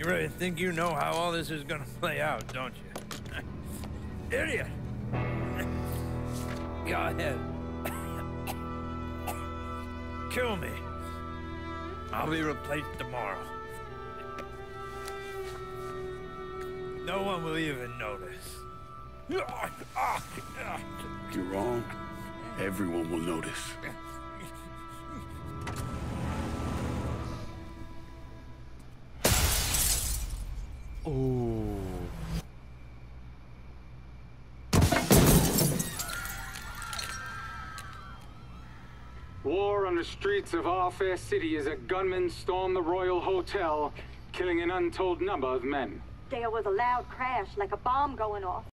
You really think you know how all this is gonna play out, don't you? Idiot! Go ahead. Kill me. I'll be replaced tomorrow. No one will even notice. You're wrong. Everyone will notice. Oh. War on the streets of our fair city as a gunman stormed the Royal Hotel, killing an untold number of men. There was a loud crash, like a bomb going off.